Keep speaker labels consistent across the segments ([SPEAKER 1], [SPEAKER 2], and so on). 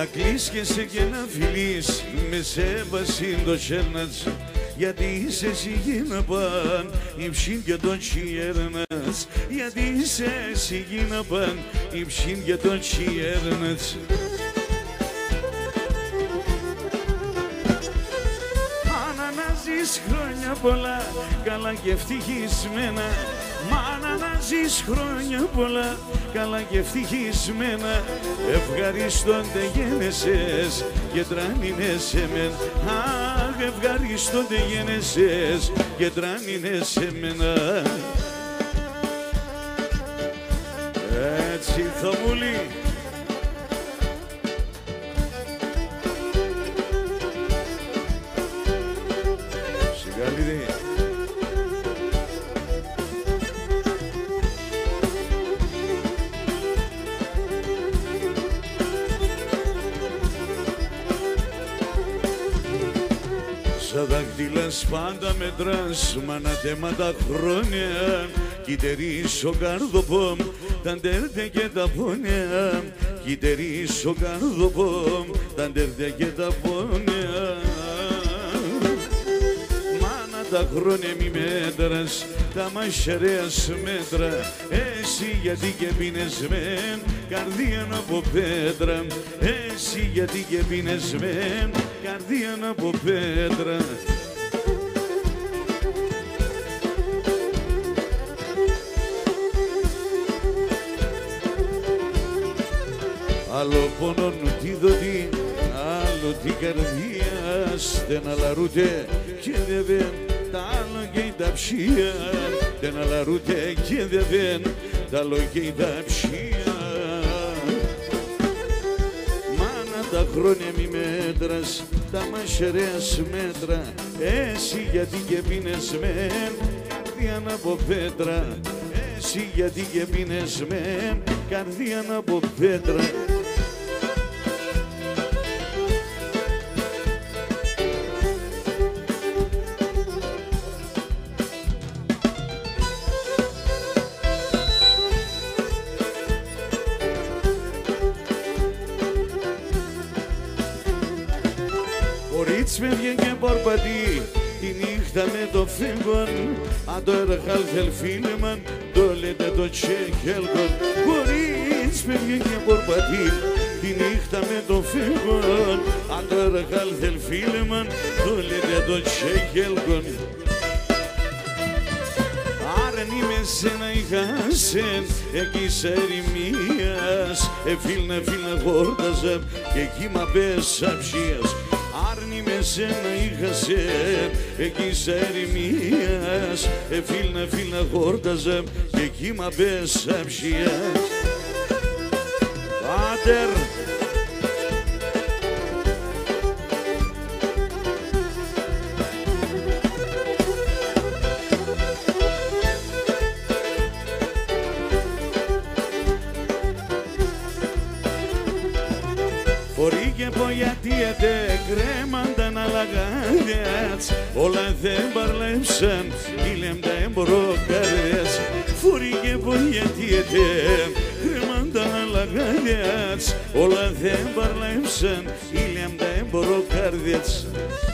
[SPEAKER 1] να κλείσκεσαι και να φιλείς με σέβαση το χέρνας, γιατί είσαι εσύ γίνα παν υψήν και τον χιέρνας, γιατί είσαι εσύ γίνα παν υψήν και τον χιέρνας. Μάνα να ζεις χρόνια πολλά, καλά και ευτυχισμένα. Μάνα να ζεις χρόνια πολλά, καλά και ευτυχισμένα. Ευχαριστώνται γένεσες και τράνινες σε μεν. Αχ, ευχαριστώνται γένεσες και τράνινες σε μένα. Έτσι θαμούλη. Σιγαλίδη. Σαν δάχτυλας πάντα μετράς, μα ανατέματα χρόνια. Κιτερείς ο καρδοπόμ, τα ντέρτε και τα πόνια. Κιτερείς ο καρδοπόμ, τα ντέρτε και τα πόνια. Μάνα τα χρόνια μη μέτρας, τα μαχαιρέας μέτρα. Εσύ γιατί και πίνεσμεν, καρδίαν από πέτρα. Εσύ γιατί και πίνεσμεν, καρδίαν από πέτρα. Άλλο πόνον τη δοτή, άλλο την καρδία. Στεναλαρούτε και δεν τα άλλο και τα ψία. Στεναλαρούτε και δεν τα άλλο και τα ψία. Μάνα τα χρόνια μη μέτρας, τα μαχαιρέας μέτρα. Εσύ γιατί και πίνες μεν, καρδίαν από πέτρα. Εσύ γιατί και πίνες μεν, καρδίαν από πέτρα. Κορίτσι με βγήκε πορπατή τη νύχτα με το φύγον. Αν το έρχαλ θέλ φίλεμαν, το λέτε το τσέχελκον. Κορίτσι με βγήκε πορπατή τη νύχτα με το φύγον. Αν το έρχαλ θέλ φίλεμαν, το λέτε το τσέχελκον. Άρεν είμαι σένα είχασεν, εκεί σε ερημίας. Φίλνα χόρταζα και εκεί μα πέσα ψίας. Άρνη με σένα είχασεν, εκεί σε ερημίας. Φίλνα χόρταζα και εκεί μα πέσα ψίας. Πάτερ. Φορεί και πω γιατί κρέμανταν αλλαγάδες. Όλα δεν παρλέψαν, ήλεμ τα εμπροκάδες. Φορεί και πω γιατί κρέμανταν αλλαγάδες. Όλα δεν παρλέψαν, ήλεμ τα εμπροκάδες.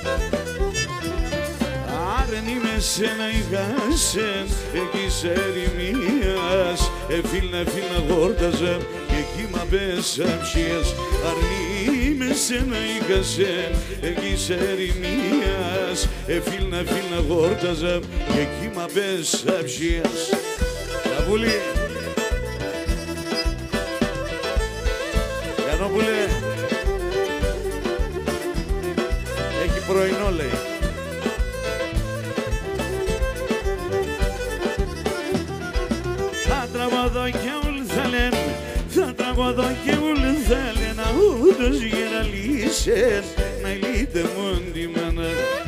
[SPEAKER 1] Άρεν είμαι σένα είχασεν, εκεί σε ερημίας. Φίλνα χόρταζα και εκεί μα πέσα ψίας. Αρνή με σένα είχασεν, εκεί σε ερημίας. Φίλνα χόρταζα και εκεί μα πέσα ψίας. Καβούλη. Γιαννόπουλε. Έχει πρωινό λέει. Θα τραγωδώ και ούλ θα λένε, θα τραγωδώ και ούλ θα λένε. Ούτως γεραλίσεν, να λύτε μόντιμανα.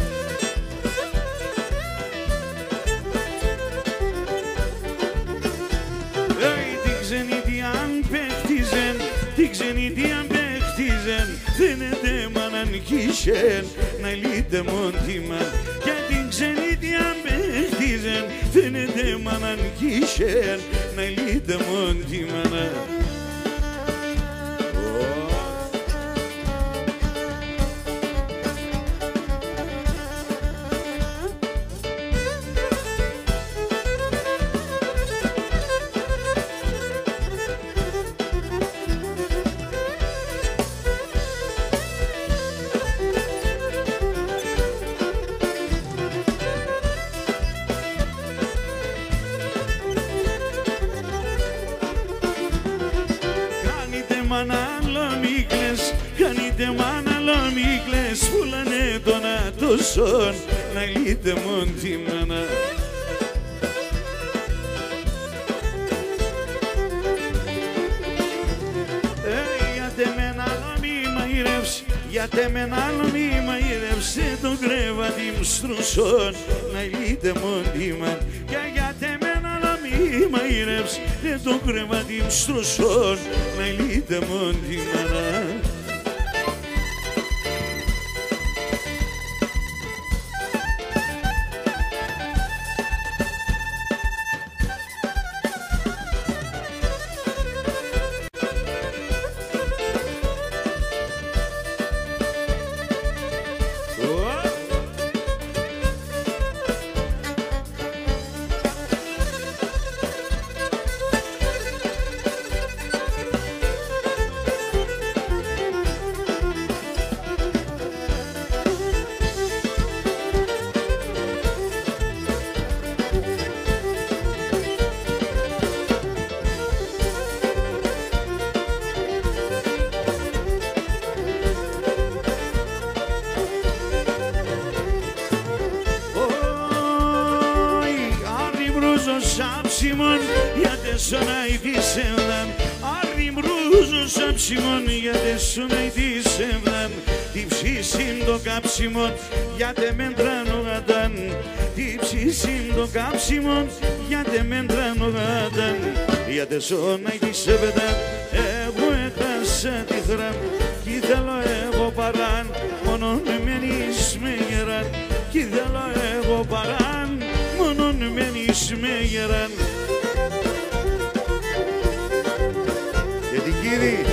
[SPEAKER 1] Την ξενιτιάν παίχτιζεν, την ξενιτιάν παίχτιζεν. Φαίνεται μ' ανανικήσεν, να λύτε μόντιμανα. Για την ξενιτιάν παίχτιζεν, φαίνεται μ' ανανικήσεν, να λύτε μόντιμανα. άιντε μάνα λόμικλες πουλάνε τον ατόσον να λύτε μον τη μάνα. Γιατί με ένα άλλο μη μαγειρεύσε το κρεβάτι μου στρουσών να λύτε μοντίμαν. Και γιατί με ένα άλλο μη μαγειρεύσε το κρεβάτι μου στρουσών να λύτε μοντίμαν. Σάψιμον γιατί σωνάει τη σεβδάν. Άρνη μπρούζο σάψιμον γιατί σωνάει τη σεβδάν. Τι ψήσιν το κάψιμον γιατί μέντρανο γατάν. Τι ψήσιν το κάψιμον γιατί μέντρανο γατάν. Γιατί σωνάει τη σεβδάν. Εγώ έχασα τη θράμ κι θέλω εγώ παράν. Μόνον μένεις με γεράν κι θέλω εγώ παράν. Μόνον μένεις με γεράν. Γιατί κύριε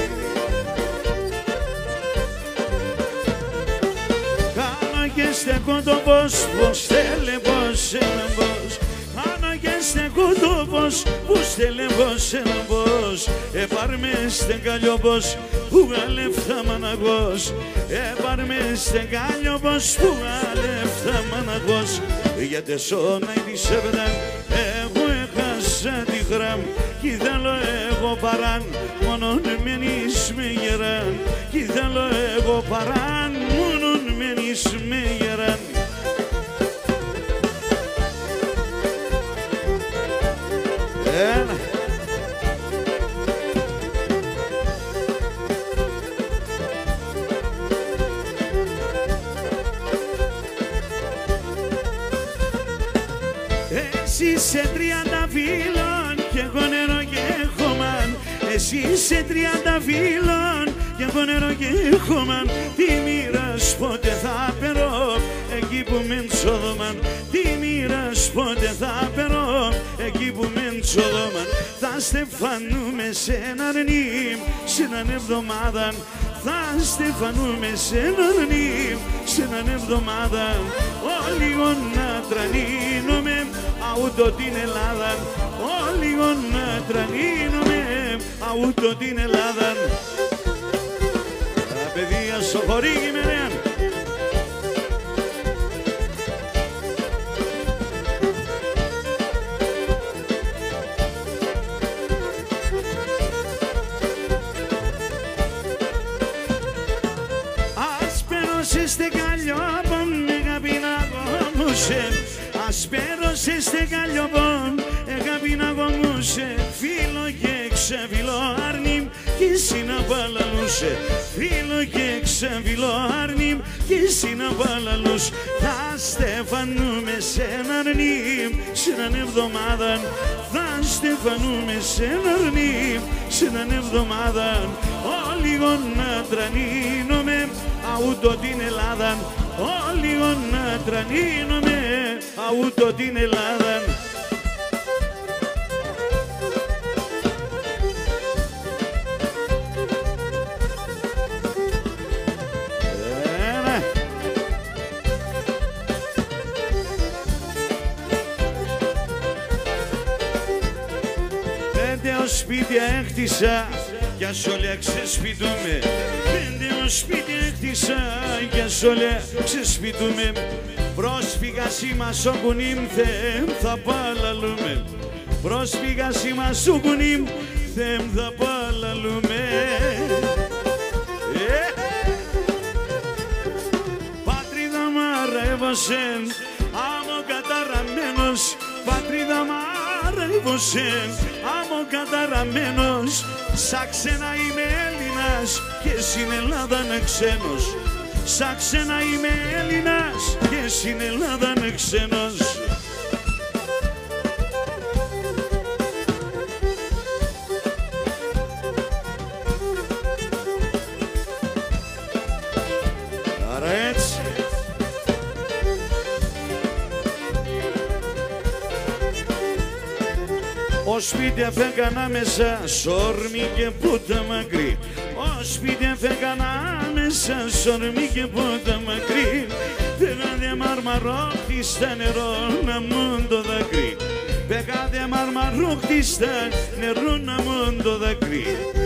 [SPEAKER 1] κάνω και στεκώ το πως, πως θέλε πως έλα πως. Κάνω και στεκώ το πως, πως θέλε πως έλα πως. Επάρμε στεκάλιο πως, που γαλεύτα μαναγός. Επάρμε στεκάλιο πως, που γαλεύτα μαναγός. Γιατί σώναει τη σεβδάν, εγώ έχασα τη γραμ. Κι θέλω εγώ παράν, μόνον μένεις με γεράν. Κι θέλω εγώ παράν, μόνον μένεις με γεράν. Εσύ σε 30 φύλλων κι εγώ νερό και χωμάν. Εσύ σε 30 φύλλων κι εγώ νερό και χωμάν. Τι μοίρας πότε θα περώ εκεί που με εντσοδομάν. Τι μοίρας πότε θα περώ εκεί που με εντσοδομάν. Θα στεφανούμε σε έναν νυμ σε έναν εβδομάδαν. Θα στεφανούμε σε έναν νυμ σε έναν εβδομάδαν. Όλοι να τρανίνουμε αούτο την Ελλάδα. Όλοι να τρανίνουμε αούτο την Ελλάδα. Τα παιδιά στο χωρίγι με νέαν. Ασπέρωσε στε καλλιοπών, αγάπη να γονούσε. Φίλο και ξεφυλό άρνημ κι συναπαλαλούσε. Φίλο και ξεφυλό άρνημ κι συναπαλαλούς. Θα στεφανούμε σε έναν νυμ σε έναν εβδομάδαν. Θα στεφανούμε σε έναν νυμ σε έναν εβδομάδαν. Όλοι να τρανίνουμε αούτο την Ελλάδα. Όλοι να τρανίνουμε αούτο την Ελλάδα. Πέντε ως σπίτια έκτισα κι ας όλα ξεσπιτούμε. Πέντε ως σπίτια έκτισα κι ας όλα ξεσπιτούμε. Πρόσφυγα σήμα σοκουνίμ θεμ θα παλαλούμε. Πρόσφυγα σήμα σοκουνίμ θεμ θα παλαλούμε. αρεύωσεν, άμμο καταραμένος, πατρίδα μ' αρεύωσεν, άμμο καταραμένος, σαν ξένα είμαι Έλληνας και στην Ελλάδα είναι ξένος. Σαν ξένα είμαι Έλληνας και στην Ελλάδα είναι ξένος. Άρα έτσι. Ο σπίτι αφέγανα μέσα, σόρμη και πούτα μακρύ. Ο σπίτι αφέγανα μέσα, σόρμη και πούτα μακρύ. Πηγάδε μαρμαρόχτη στα νερό να μου το δακρύ. Πηγάδε μαρμαρόχτη στα νερό να μου το δακρύ.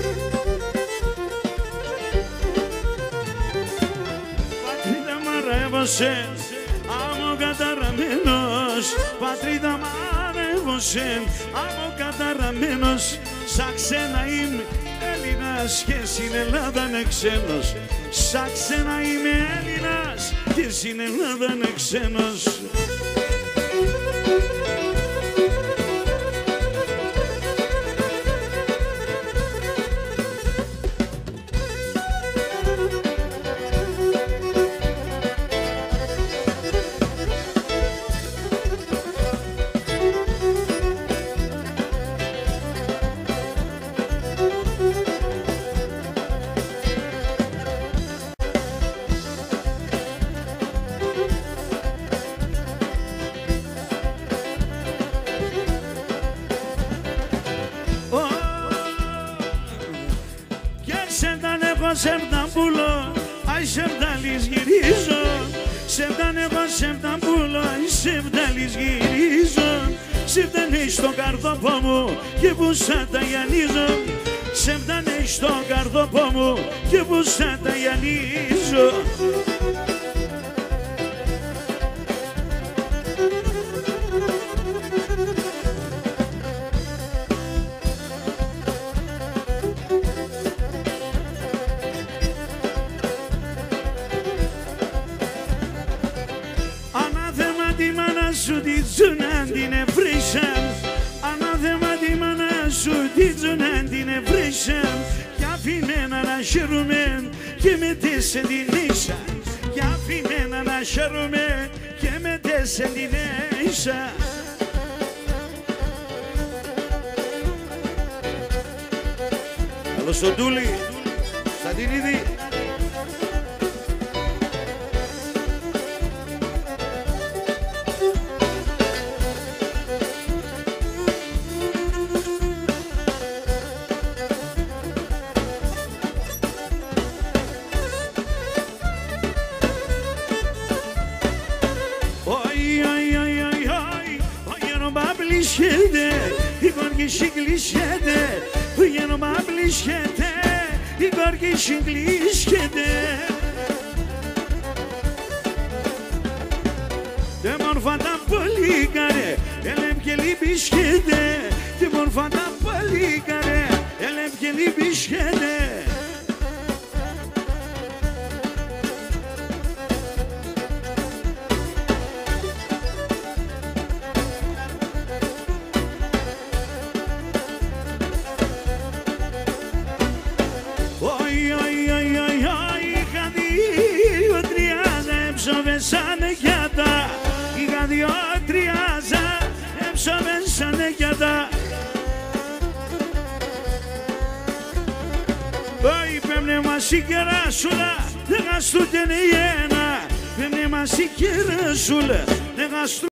[SPEAKER 1] Πατρίδα μ' αρεύωσεν, άμμο καταραμένος, πατρίδα μ' αρεύωσεν, άμμο καταραμένος, σαν ξένα είμαι Έλληνας και στην Ελλάδα είναι ξένος. Σαν ξένα είμαι Έλληνας και στην Ελλάδα είναι ξένος. Σεβδαμπούλο, αι σεβδαλής γυρίζω. Σεβδαν εγώ σεβδαμπούλο, αι σεβδαλής γυρίζω. Σεβδανε στο καρδόπο μου και που σαν τα γιανίζω. Σεβδανε στο καρδόπο μου και που σαν τα γιανίζω. Σου τη τζουνάν την ευρύσαν, ανάθεμα τη μάνα σου τη τζουνάν την ευρύσαν. Κι αφημένα να χαίρομαι και με τέσσερ την ίσα. Κι αφημένα να χαίρομαι και με τέσσερ την ίσα. Καλώς τον Τούλη, Σταντινίδη. Η κορκή συγκλείσχεται, για να μ' απλήσχεται, η κορκή συγκλείσχεται. Τε μορφά τα πολύκαρε, ελέμ και λυπήσχεται, τε μορφά τα πολύκαρε, ελέμ και λυπήσχεται. Σαν γιάτα, είχα δυο-τριάζα, έψαμε σαν γιάτα. Όχι πέμνε μας η κεράσουλα, δεν γαστούτεν η ένα, πέμνε μας η κεράσουλα, δεν γαστούτεν.